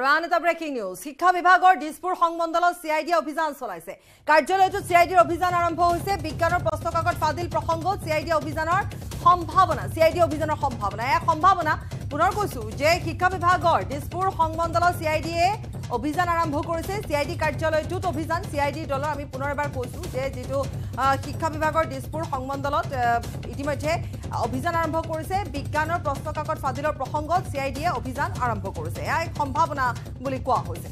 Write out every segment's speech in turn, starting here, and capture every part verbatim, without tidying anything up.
আৰু আন এটা ব্ৰেকিং নিউজ শিক্ষা বিভাগৰ দিছপুৰ সংমণ্ডলত সিআইডি অভিযান চলাইছে কাৰ্যালয়টো সিআইডিৰ অভিযান আৰম্ভ হৈছে বিজ্ঞানৰ প্ৰশ্নকাকত ফাদিল প্ৰসংগত সিআইডি অভিযানৰ সম্ভাৱনা সিআইডি অভিযানৰ সম্ভাৱনা এই সম্ভাৱনা পুনৰ কৈছো যে শিক্ষা বিভাগৰ দিছপুৰ সংমণ্ডলত সিআইডিয়ে অভিযান আৰম্ভ কৰিছে সিআইডি কাৰ্যালয়টোত অভিযান সিআইডি দলৰ আমি পুনৰ এবাৰ কৈছো যে যেটো শিক্ষা বিভাগৰ দিছপুৰ সংমণ্ডলত ইতিমধ্যে অভিযান আৰম্ভ কৰিছে বিজ্ঞানৰ প্ৰশ্নকাকত ফাদিলৰ প্ৰসংগত সিআইডিয়ে অভিযান আৰম্ভ কৰিছে এই সম্ভাৱনা বুলি কোৱা হৈছে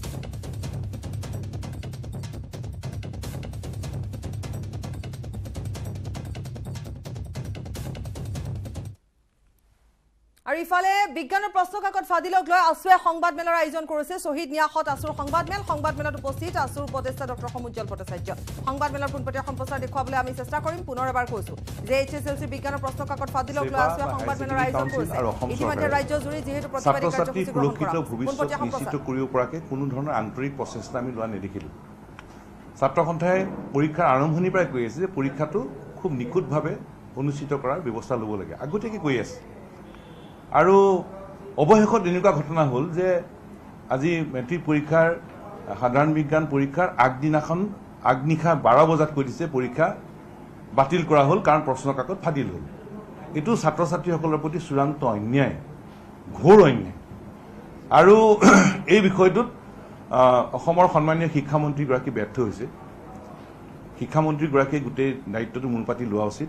আৰু ইফালে বিজ্ঞানৰ প্ৰশ্নকাকত ফাদিলক লৈ আছুৱে সংবাদ মেলৰ আয়োজন কৰিছে শহীদ নিয়াসত আছুৰ সংবাদ মেল সংবাদ মেলত উপস্থিত আছুৰ উপদেষ্টা ডক্টৰ সমুজ্জ্বল ভট্টাচাৰ্য সংবাদ মেলৰ পুনপটীয়া সম্প্ৰচাৰ দেখুৱাবলৈ আমি চেষ্টা কৰিম পুনৰ এবাৰ কৈছো যে এইচএছএলসি বিজ্ঞানৰ প্ৰশ্নকাকত ফাদিলক লৈ আছুৱে সংবাদ মেলৰ আয়োজন কৰিছে ইতিমধ্যে ৰাজ্য জুৰি যেহেতু প্ৰতিবাদী কাৰ্যসূচী গ্ৰহণ কৰা ভৱিষ্যত নিশ্চিত কৰিব পৰাকে কোনো ধৰণৰ আন্তৰিক প্ৰচেষ্টা আমি লোৱা নেদেখিলো ছাত্ৰ সন্থাই পৰীক্ষাৰ আৰম্ভণিৰ পৰাই কৈ আছে যে পৰীক্ষাটো খুব নিখুঁতভাৱে অনুষ্ঠিত কৰাৰ ব্যৱস্থা ল'ব লাগে আগতীয়াকৈ কৈ আছে আৰু অৱশেষত এনেকুৱা ঘটনা হ'ল যে আজি মেট্ৰিক পৰীক্ষাৰ সাধাৰণ বিজ্ঞান পৰীক্ষাৰ আগদিনাখন আগনিশা বাৰ বজাত কৈ দিছে পৰীক্ষা বাতিল কৰা হ'ল কাৰণ প্ৰশ্নকাকত ফাদিল হ'ল এইটো ছাত্ৰ ছাত্ৰীসকলৰ প্ৰতি চূড়ান্ত অন্যায় ঘোৰ অন্যায় আৰু এই বিষয়টোত অসমৰ সন্মানীয় শিক্ষামন্ত্ৰীগৰাকী ব্যৰ্থ হৈছে শিক্ষামন্ত্ৰীগৰাকীয়ে গোটেই দায়িত্বটো মূল পাতি লোৱা উচিত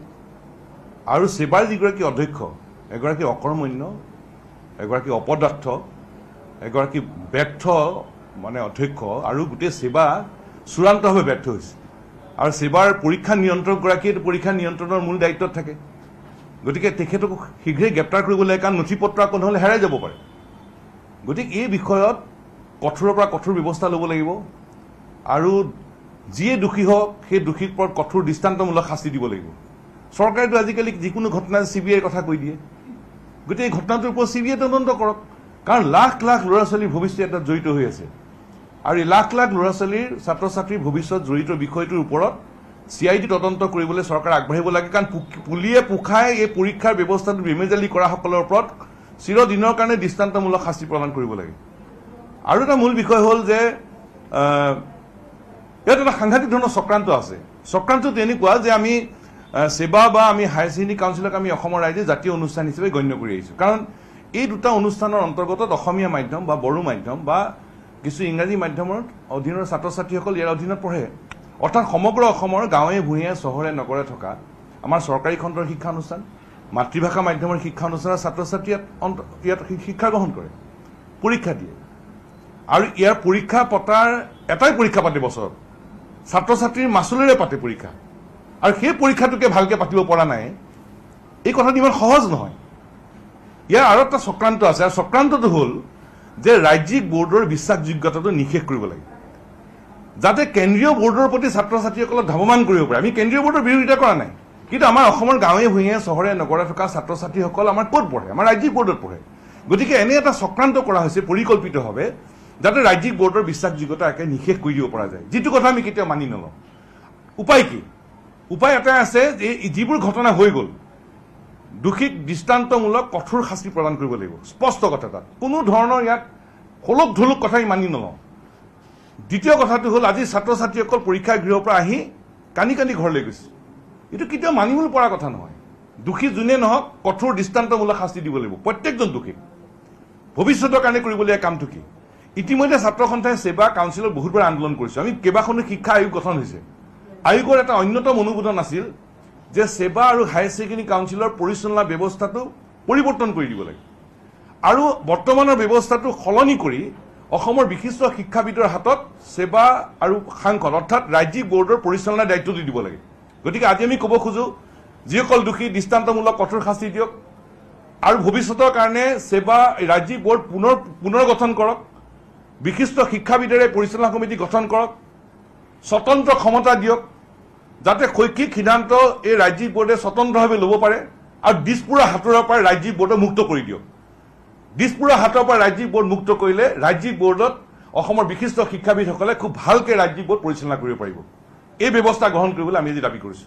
আৰু সেবাৰ যিগৰাকী অধ্যক্ষ এগৰাকী অকৰ্মণ্য এগৰাকী অপদাৰ্থ এগৰাকী ব্যৰ্থ মানে অধ্যক্ষ আৰু গোটেই সেৱা চূড়ান্তভাৱে ব্যৰ্থ হৈছে আৰু সেবাৰ পৰীক্ষা নিয়ন্ত্ৰকগৰাকীয়ে পৰীক্ষা নিয়ন্ত্ৰণৰ মূল দায়িত্বত থাকে গতিকে তেখেতক শীঘ্ৰেই গ্ৰেপ্তাৰ কৰিব লাগে কাৰণ নথি পত্ৰ আকৌ নহ'লে হেৰাই যাব পাৰে গতিকে এই বিষয়ত কঠোৰৰ পৰা কঠোৰ ব্যৱস্থা ল'ব লাগিব আৰু যিয়ে দোষী হওক সেই দোষীৰ ওপৰত কঠোৰ দৃষ্টান্তমূলক শাস্তি দিব লাগিব চৰকাৰেতো আজিকালি যিকোনো ঘটনা চিবিআইৰ কথা কৈ দিয়ে গতিকে এই ঘটনাটোৰ ওপৰত চিবিআই তদন্ত কৰক কাৰণ লাখ লাখ ল'ৰা ছোৱালীৰ ভৱিষ্যত এটাত জড়িত হৈ আছে আৰু এই লাখ লাখ ল'ৰা ছোৱালীৰ ছাত্ৰ ছাত্ৰীৰ ভৱিষ্যত জড়িত বিষয়টোৰ ওপৰত চিআইডি তদন্ত কৰিবলৈ চৰকাৰ আগবাঢ়িব লাগে কাৰণ পুলিয়ে পোখাই এই পৰীক্ষাৰ ব্যৱস্থাটো বেমেজালি কৰাসকলৰ ওপৰত চিৰদিনৰ কাৰণে দৃষ্টান্তমূলক শাস্তি প্ৰদান কৰিব লাগে আৰু এটা মূল বিষয় হ'ল যে ইয়াত এটা সাংঘাতিক ধৰণৰ চক্ৰান্ত আছে চক্ৰান্তটো এনেকুৱা যে আমি সেবা বা আমি হায়াৰ ছেকেণ্ডেৰী কাউন্সিলক আমি অসমৰ ৰাইজে জাতীয় অনুষ্ঠান হিচাপে গণ্য কৰি আহিছোঁ কাৰণ এই দুটা অনুষ্ঠানৰ অন্তৰ্গত অসমীয়া মাধ্যম বা বড়ো মাধ্যম বা কিছু ইংৰাজী মাধ্যমৰ অধীনৰ ছাত্ৰ ছাত্ৰীসকল ইয়াৰ অধীনত পঢ়ে অৰ্থাৎ সমগ্ৰ অসমৰ গাঁৱে ভূঞে চহৰে নগৰে থকা আমাৰ চৰকাৰী খণ্ডৰ শিক্ষা অনুষ্ঠান মাতৃভাষা মাধ্যমৰ শিক্ষা অনুষ্ঠানৰ ছাত্ৰ ছাত্ৰী ইয়াত শিক্ষা গ্ৰহণ কৰে পৰীক্ষা দিয়ে আৰু ইয়াৰ পৰীক্ষা পতাৰ এটাই পৰীক্ষা পাতে বছৰত ছাত্ৰ ছাত্ৰীৰ মাচুলেৰে পাতে পৰীক্ষা আৰু সেই পৰীক্ষাটোকে ভালকৈ পাতিব পৰা নাই এই কথাটো ইমান সহজ নহয় ইয়াৰ আৰু এটা চক্ৰান্ত আছে আৰু চক্ৰান্তটো হ'ল যে ৰাজ্যিক বোৰ্ডৰ বিশ্বাসযোগ্যতাটো নিষেধ কৰিব লাগে যাতে কেন্দ্ৰীয় বোৰ্ডৰ প্ৰতি ছাত্ৰ ছাত্ৰীসকলক ধাৱমান কৰিব পাৰে আমি কেন্দ্ৰীয় বোৰ্ডৰ বিৰোধিতা কৰা নাই কিন্তু আমাৰ অসমৰ গাঁৱে ভূঞে চহৰে নগৰে থকা ছাত্ৰ ছাত্ৰীসকল আমাৰ ক'ত পঢ়ে আমাৰ ৰাজ্যিক বোৰ্ডত পঢ়ে গতিকে এনে এটা চক্ৰান্ত কৰা হৈছে পৰিকল্পিতভাৱে যাতে ৰাজ্যিক বোৰ্ডৰ বিশ্বাসযোগ্যতা একে নিষেধ কৰি দিব পৰা যায় যিটো কথা আমি কেতিয়াও মানি নলওঁ উপায় কি উপায় এটাই আছে যে যিবোৰ ঘটনা হৈ গ'ল দোষীক দৃষ্টান্তমূলক কঠোৰ শাস্তি প্ৰদান কৰিব লাগিব স্পষ্ট কথা তাত কোনো ধৰণৰ ইয়াত হলক ঢলক কথা আমি মানি নলওঁ দ্বিতীয় কথাটো হ'ল আজি ছাত্ৰ ছাত্ৰীসকল পৰীক্ষা গৃহৰ পৰা আহি কানি কানি ঘৰলৈ গৈছে এইটো কেতিয়াও মানিবলৈ পৰা কথা নহয় দোষী যোনে নহওক কঠোৰ দৃষ্টান্তমূলক শাস্তি দিব লাগিব প্ৰত্যেকজন দোষীক ভৱিষ্যতৰ কাৰণে কৰিবলগীয়া কামটো কি ইতিমধ্যে ছাত্ৰ সন্থাই সেবা কাউন্সিলত বহুতবাৰ আন্দোলন কৰিছে আমি কেইবাখনো শিক্ষা আয়োগ গঠন হৈছে আয়োগৰ এটা অন্যতম অনুমোদন আছিল যে সেবা আৰু হায়াৰ ছেকেণ্ডেৰী কাউন্সিলৰ পৰিচালনা ব্যৱস্থাটো পৰিৱৰ্তন কৰি দিব লাগে আৰু বৰ্তমানৰ ব্যৱস্থাটো সলনি কৰি অসমৰ বিশিষ্ট শিক্ষাবিদৰ হাতত সেবা আৰু সাংসদ অৰ্থাৎ ৰাজ্যিক বোৰ্ডৰ পৰিচালনাৰ দায়িত্বটো দিব লাগে গতিকে আজি আমি ক'ব খোজো যিসকল দোষী দৃষ্টান্তমূলক কঠোৰ শাস্তি দিয়ক আৰু ভৱিষ্যতৰ কাৰণে সেবা ৰাজ্যিক বোৰ্ড পুনৰ পুনৰ গঠন কৰক বিশিষ্ট শিক্ষাবিদৰে পৰিচালনা কমিটি গঠন কৰক স্বতন্ত্ৰ ক্ষমতা দিয়ক যাতে শৈক্ষিক সিদ্ধান্ত এই ৰাজ্যিক বোৰ্ডে স্বতন্ত্ৰভাৱে ল'ব পাৰে আৰু দিছপুৰা হাতৰৰ পৰা ৰাজ্যিক বোৰ্ডক মুক্ত কৰি দিয়ক দিছপুৰা হাতৰ পৰা ৰাজ্যিক বোৰ্ড মুক্ত কৰিলে ৰাজ্যিক বোৰ্ডত অসমৰ বিশিষ্ট শিক্ষাবিদসকলে খুব ভালকৈ ৰাজ্যিক বোৰ্ড পৰিচালনা কৰিব পাৰিব এই ব্যৱস্থা গ্ৰহণ কৰিবলৈ আমি আজি দাবী কৰিছোঁ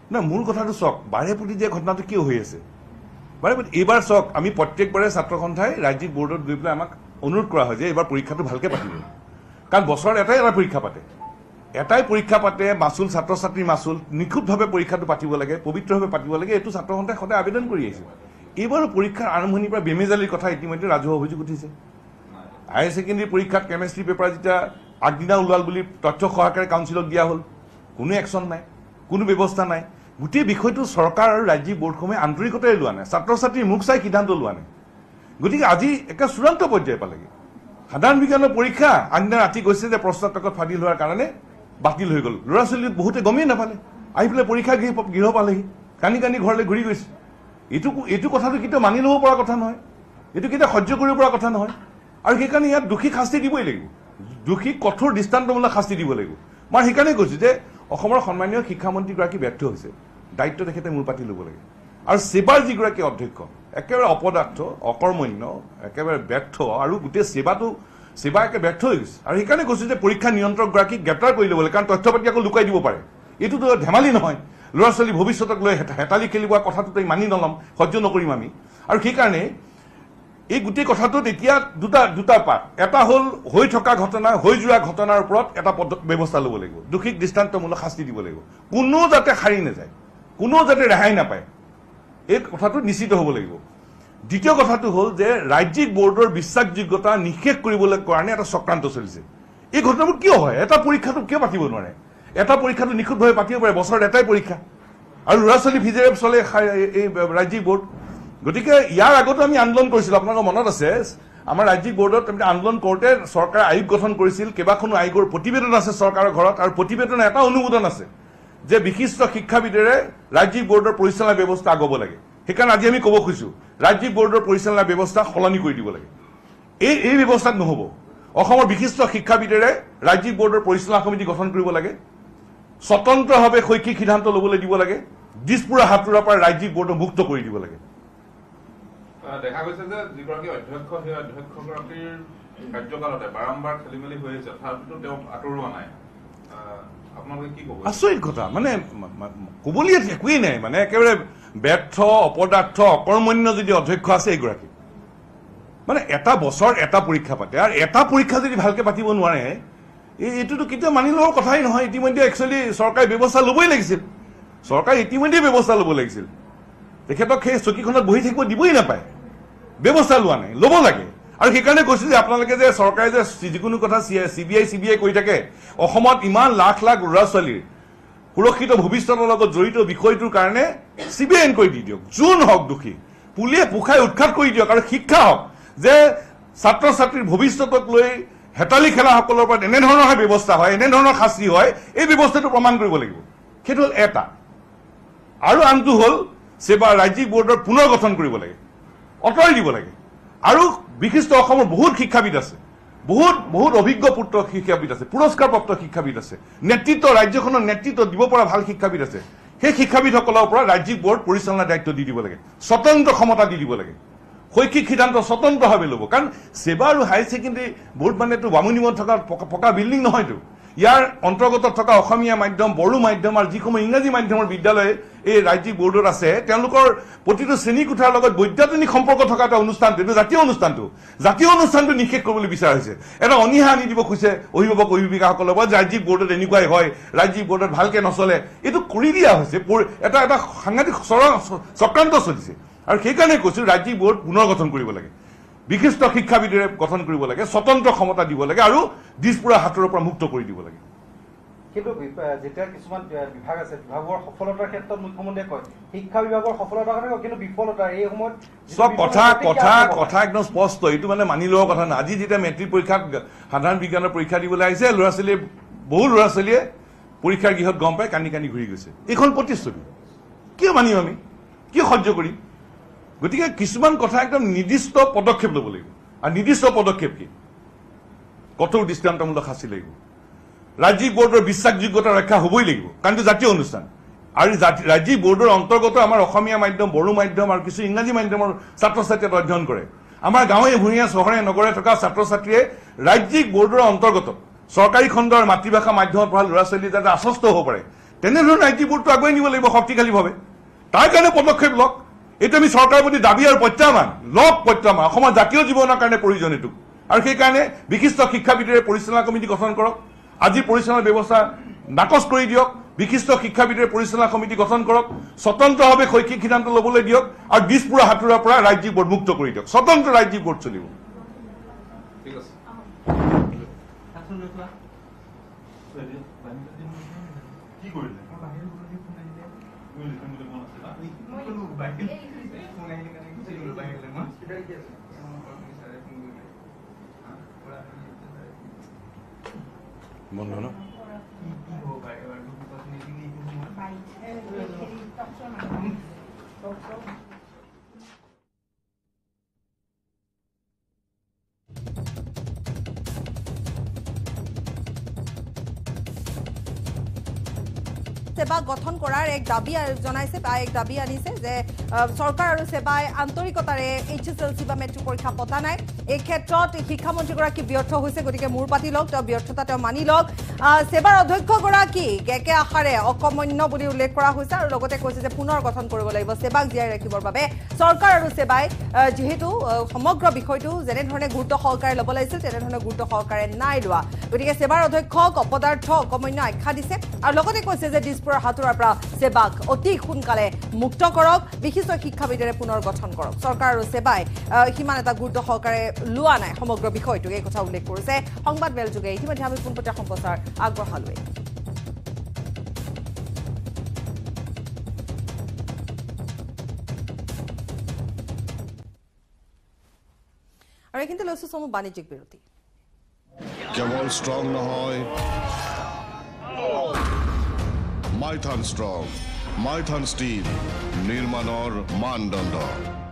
না মূল কথাটো চাওক বাৰে প্ৰতি যে ঘটনাটো কিয় হৈ আছে বাৰে প্ৰতি এইবাৰ চাওক আমি প্ৰত্যেকবাৰে ছাত্ৰ সন্থাই ৰাজ্যিক বৰ্ডত গৈ পেলাই আমাক অনুৰোধ কৰা হয় যে এইবাৰ পৰীক্ষাটো ভালকৈ পাতিব কাৰণ বছৰত এটাই এটা পৰীক্ষা পাতে এটাই পৰীক্ষা পাতে মাচুল ছাত্ৰ ছাত্ৰীৰ মাচুল নিখুঁতভাৱে পৰীক্ষাটো পাতিব লাগে পবিত্ৰভাৱে পাতিব লাগে এইটো ছাত্ৰ সন্থাই সদায় আবেদন কৰি আহিছে এইবাৰো পৰীক্ষাৰ আৰম্ভণিৰ পৰা বেমেজালিৰ কথা ইতিমধ্যে ৰাজহুৱা অভিযোগ উঠিছে হায়াৰ ছেকেণ্ডেৰী পৰীক্ষাত কেমেষ্ট্ৰি পেপাৰ যেতিয়া আগদিনা ওলাল বুলি তথ্য সহকাৰে কাউন্সিলক দিয়া হ'ল কোনো একশ্যন নাই কোনো ব্যৱস্থা নাই গোটেই বিষয়টো চৰকাৰ আৰু ৰাজ্যিক বৰ্ডসমূহে আন্তৰিকতাৰে লোৱা নাই ছাত্ৰ ছাত্ৰীৰ মুখ চাই সিদ্ধান্ত লোৱা নাই গতিকে আজি একে চূড়ান্ত পৰ্যায় পালেগৈ সাধাৰণ বিজ্ঞানৰ পৰীক্ষা আগদিনা ৰাতি গৈছে যে প্ৰশ্ন কাকত ফাদিল হোৱাৰ কাৰণে বাতিল হৈ গ'ল ল'ৰা ছোৱালী বহুতে গমেই নাপালে আহি পেলাই পৰীক্ষা গৃহ গৃহ পালেহি কানি কানি ঘৰলৈ ঘূৰি গৈছে এইটো এইটো কথাটো কেতিয়াও মানি ল'ব পৰা কথা নহয় এইটো কেতিয়াও সহ্য কৰিব পৰা কথা নহয় আৰু সেইকাৰণে ইয়াত দোষীক শাস্তি দিবই লাগিব দোষীক কঠোৰ দৃষ্টান্তমূলক শাস্তি দিব লাগিব মই সেইকাৰণে কৈছোঁ যে অসমৰ সন্মানীয় শিক্ষামন্ত্ৰীগৰাকী ব্যৰ্থ হৈছে দায়িত্ব তেখেতে মূৰ পাতি ল'ব লাগে আৰু সেৱাৰ যিগৰাকী অধ্যক্ষ একেবাৰে অপদাৰ্থ অকৰ্মণ্য একেবাৰে ব্যৰ্থ আৰু গোটেই সেৱাটো সেৱা একে ব্যৰ্থ হৈ গৈছে আৰু সেইকাৰণে কৈছোঁ যে পৰীক্ষা নিয়ন্ত্ৰকগৰাকীক গ্ৰেপ্তাৰ কৰি ল'ব লাগে কাৰণ তথ্য পাতি আকৌ লুকাই দিব পাৰে এইটোতো ধেমালি নহয় ল'ৰা ছোৱালী ভৱিষ্যতক লৈ হেতালি খেলিব কথাটোতো মানি নল'ম সহ্য নকৰিম আমি আৰু সেইকাৰণে এই গোটেই কথাটোত এতিয়া দুটা দুটা পাত এটা হ'ল হৈ থকা ঘটনা হৈ যোৱা ঘটনাৰ ওপৰত এটা ব্যৱস্থা ল'ব লাগিব দোষীক দৃষ্টান্তমূলক শাস্তি দিব লাগিব কোনো যাতে সাৰি নাযায় কোনো যাতে ৰেহাই নাপায় এই কথাটো নিশ্চিত হ'ব লাগিব দ্বিতীয় কথাটো হ'ল যে ৰাজ্যিক বৰ্ডৰ বিশ্বাসযোগ্যতা নিষেধ কৰিবলৈ কাৰণে এটা চক্ৰান্ত চলিছে এই ঘটনাবোৰ কিয় হয় এটা পৰীক্ষাটো কিয় পাতিব নোৱাৰে এটা পৰীক্ষাটো নিখুঁতভাৱে পাতিব পাৰে বছৰত এটাই পৰীক্ষা আৰু ল'ৰা ছোৱালী ভিজেৰে চলে এই ৰাজ্যিক বৰ্ড গতিকে ইয়াৰ আগতো আমি আন্দোলন কৰিছিলোঁ আপোনালোকৰ মনত আছে আমাৰ ৰাজ্যিক বৰ্ডত আমি আন্দোলন কৰোঁতে চৰকাৰে আয়োগ গঠন কৰিছিল কেইবাখনো আয়োগৰ প্ৰতিবেদন আছে চৰকাৰৰ ঘৰত আৰু প্ৰতিবেদন এটা অনুমোদন আছে যে বিশিষ্ট শিক্ষাবিদেৰে ৰাজ্যিক বৰ্ডৰ পৰিচালনা ব্যৱস্থা আগব লাগে সেইকাৰণে আজি আমি ক'ব খুজিছোঁ ৰাজ্যিক বৰ্ডৰ পৰিচালনা ব্যৱস্থা সলনি কৰি দিব লাগে এই এই ব্যৱস্থাত নহ'ব অসমৰ বিশিষ্ট শিক্ষাবিদেৰে ৰাজ্যিক বৰ্ডৰ পৰিচালনা সমিতি গঠন কৰিব লাগে স্বতন্ত্ৰভাৱে শৈক্ষিক সিদ্ধান্ত ল'বলৈ দিব লাগে দিছপুৰা হাতোৰাৰ পৰা ৰাজ্যিক বৰ্ডক মুক্ত কৰি দিব লাগে দেখা গৈছে যে যিগৰাকী অধ্যক্ষ সেই অধ্যক্ষগৰাকীৰ কাৰ্যকালতে বাৰম্বাৰ খেলি মেলি হৈ আছে তথাপিতো তেওঁক আঁতৰোৱা নাই আপোনালোকে কি ক'ব আচৰিত কথা মানে ক'বলগীয়া একোৱেই নাই মানে একেবাৰে ব্যৰ্থ অপদাৰ্থ অকৰ্মণ্য যদি অধ্যক্ষ আছে এইগৰাকী মানে এটা বছৰ এটা পৰীক্ষা পাতে আৰু এটা পৰীক্ষা যদি ভালকৈ পাতিব নোৱাৰে এইটোতো কেতিয়াও মানি লোৱাৰ কথাই নহয় ইতিমধ্যে একচুৱেলি চৰকাৰে ব্যৱস্থা ল'বই লাগিছিল চৰকাৰে ইতিমধ্যে ব্যৱস্থা ল'ব লাগিছিল তেখেতক সেই চকীখনত বহি থাকিব দিবই নাপায় ব্যৱস্থা লোৱা নাই ল'ব লাগে আৰু সেইকাৰণে কৈছোঁ যে আপোনালোকে যে চৰকাৰে যে যিকোনো কথা C B I C B I কৈ থাকে অসমত ইমান লাখ লাখ ল'ৰা ছোৱালীৰ সুৰক্ষিত ভৱিষ্যতৰ লগত জড়িত বিষয়টোৰ কাৰণে চি বি আই এনকুৱাৰী দি দিয়ক যোন হওক দোষী পুলিয়ে পোখাই উৎখাত কৰি দিয়ক আৰু শিক্ষা হওক যে ছাত্ৰ ছাত্ৰীৰ ভৱিষ্যতক লৈ হেতালি খেলাসকলৰ পৰা এনেধৰণৰ ব্যৱস্থা হয় এনেধৰণৰ শাস্তি হয় এই ব্যৱস্থাটো প্ৰমাণ কৰিব লাগিব সেইটো হ'ল এটা আৰু আনটো হ'ল সেৱা ৰাজ্যিক বৰ্ডৰ পুনৰ গঠন কৰিব লাগে অঁতৰাই দিব লাগে আৰু বিশিষ্ট অসমৰ বহুত শিক্ষাবিদ আছে বহুত বহুত অভিজ্ঞ পুত্ৰ শিক্ষাবিদ আছে পুৰস্কাৰপ্ৰাপ্ত শিক্ষাবিদ আছে নেতৃত্ব ৰাজ্যখনৰ নেতৃত্ব দিব পৰা ভাল শিক্ষাবিদ আছে সেই শিক্ষাবিদসকলৰ পৰা ৰাজ্যিক বৰ্ড পৰিচালনাৰ দায়িত্ব দি দিব লাগে স্বতন্ত্ৰ ক্ষমতা দি দিব লাগে শৈক্ষিক সিদ্ধান্ত স্বতন্ত্ৰভাৱে ল'ব কাৰণ সেৱা আৰু হায়াৰ ছেকেণ্ডেৰী বৰ্ড মানেতো বামুণীমত থকা পকা বিল্ডিং নহয়তো ইয়াৰ অন্তৰ্গত থকা অসমীয়া মাধ্যম বড়ো মাধ্যম আৰু যিসমূহ ইংৰাজী মাধ্যমৰ বিদ্যালয় এই ৰাজ্যিক বৰ্ডত আছে তেওঁলোকৰ প্ৰতিটো শ্ৰেণীকোঠাৰ লগত বৈদ্যাতনিক সম্পৰ্ক থকা এটা অনুষ্ঠানটো এইটো জাতীয় অনুষ্ঠানটো জাতীয় অনুষ্ঠানটো নিষেধ কৰিবলৈ বিচৰা হৈছে এটা অনীহা আনি দিব খুজিছে অভিভাৱক অভিভাৱিকাসকলৰ পৰা ৰাজ্যিক বৰ্ডত এনেকুৱাই হয় ৰাজ্যিক বৰ্ডত ভালকৈ নচলে এইটো কৰি দিয়া হৈছে এটা এটা সাংঘাতিক চক্ৰান্ত চলিছে আৰু সেইকাৰণে কৈছোঁ ৰাজ্যিক বৰ্ড পুনৰ গঠন কৰিব লাগে বিশিষ্ট শিক্ষাবিদেৰে গঠন কৰিব লাগে স্বতন্ত্ৰ ক্ষমতা দিব লাগে আৰু দিছপুৰা হাতোৰৰ পৰা মুক্ত কৰি দিব লাগে কিন্তু যেতিয়া কিছুমান বিভাগ আছে বিভাগৰ সফলতাৰ ক্ষেত্ৰত মুখ্যমন্ত্ৰীয়ে কয় শিক্ষা বিভাগৰ সফলতাৰ কাৰণে কিন্তু বিফলতা এই সময়ত সব কথা কথা কথা একদম স্পষ্ট এইটো মানে মানি লোৱাৰ কথা নাই আজি যেতিয়া মেট্ৰিক পৰীক্ষাত সাধাৰণ বিজ্ঞানৰ পৰীক্ষা দিবলৈ আহিছে ল'ৰা ছোৱালীয়ে বহু ল'ৰা ছোৱালীয়ে পৰীক্ষাৰ গৃহত গম পাই কান্দি কান্দি ঘূৰি গৈছে এইখন প্ৰতিচ্ছবি কিয় মানিম আমি কিয় সহ্য কৰিম গতিকে কিছুমান কথা একদম নিৰ্দিষ্ট পদক্ষেপ ল'ব লাগিব আৰু নিৰ্দিষ্ট পদক্ষেপ কি কঠোৰ দৃষ্টান্তমূলক শাস্তি লাগিব ৰাজ্যিক বৰ্ডৰ বিশ্বাসযোগ্যতা ৰক্ষা হ'বই লাগিব কাৰণ এইটো জাতীয় অনুষ্ঠান আৰু ৰাজ্যিক বৰ্ডৰ অন্তৰ্গত আমাৰ অসমীয়া মাধ্যম বড়ো মাধ্যম আৰু কিছু ইংৰাজী মাধ্যমৰ ছাত্ৰ ছাত্ৰীয়ে অধ্যয়ন কৰে আমাৰ গাঁৱে ভূঞা চহৰে নগৰে থকা ছাত্ৰ ছাত্ৰীয়ে ৰাজ্যিক বৰ্ডৰ অন্তৰ্গত চৰকাৰী খণ্ডৰ মাতৃভাষা মাধ্যমত পঢ়া ল'ৰা ছোৱালী যাতে আশ্বস্ত হ'ব পাৰে তেনেধৰণে আই টি বোৰ্ডটো আগুৱাই নিব লাগিব শক্তিশালীভাৱে তাৰ কাৰণে পদক্ষেপ লওক এইটো আমি চৰকাৰৰ প্ৰতি দাবী আৰু প্ৰত্যাহ্বান লওক প্ৰত্যাহ্বান অসমৰ জাতীয় জীৱনৰ কাৰণে প্ৰয়োজন এইটো আৰু সেইকাৰণে বিশিষ্ট শিক্ষাবিদৰে পৰিচালনা কমিটি গঠন কৰক আজি পৰিচালনা ব্যৱস্থা নাকচ কৰি দিয়ক বিশিষ্ট শিক্ষাবিদৰে পৰিচালনা কমিটি গঠন কৰক স্বতন্ত্ৰভাৱে শৈক্ষিক সিদ্ধান্ত ল'বলৈ দিয়ক আৰু দিছপুৰা হাতুৰাৰ পৰা ৰাজ্যিক বোৰ্ড মুক্ত কৰি দিয়ক স্বতন্ত্ৰ ৰাজ্যিক বোৰ্ড চলিব ঠিক আছে কি কৰিলে বন্ধ ন সেবা গঠন কৰাৰ এক দাবী জনাইছে বা এক দাবী আনিছে যে চৰকাৰ আৰু সেবাই আন্তৰিকতাৰে এইচ এছ এল চি বা মেট্ৰিক পৰীক্ষা পতা নাই এই ক্ষেত্ৰত শিক্ষামন্ত্ৰীগৰাকী ব্যৰ্থ হৈছে গতিকে মূৰ পাতি লওক তেওঁ ব্যৰ্থতা তেওঁ মানি লওক সেবাৰ অধ্যক্ষগৰাকী একে আশাৰে অকমন্য বুলি উল্লেখ কৰা হৈছে আৰু লগতে কৈছে যে পুনৰ গঠন কৰিব লাগিব সেবাক জীয়াই ৰাখিবৰ বাবে চৰকাৰ আৰু সেবাই যেহেতু সমগ্ৰ বিষয়টো যেনেধৰণে গুৰুত্ব সহকাৰে ল'ব লাগিছিল তেনেধৰণে গুৰুত্ব সহকাৰে নাই লোৱা গতিকে সেবাৰ অধ্যক্ষক অপদাৰ্থ অকমন্য আখ্যা দিছে আৰু লগতে কৈছে যে দিছপুৰৰ হাতুৰাৰ পৰা সেবাক অতি সোনকালে মুক্ত কৰক বিশিষ্ট শিক্ষাবিদৰে পুনৰ গঠন কৰক চৰকাৰ আৰু সেবাই সিমান এটা গুৰুত্ব সহকাৰে লোৱা নাই সমগ্ৰ বিষয়টো এই কথা উল্লেখ কৰিছে সংবাদ মেল যোগে ইতিমধ্যে আমি পোনপটীয়া সম্প্ৰচাৰ আগবঢ়ালোৱে আৰু এইখিনিতে লৈছো চমু বাণিজ্যিক বিৰতি কেৱল ষ্ট্ৰং নহয় মাইথান ষ্ট্ৰং মাইথান ষ্টীল নিৰ্মাণৰ মানদণ্ড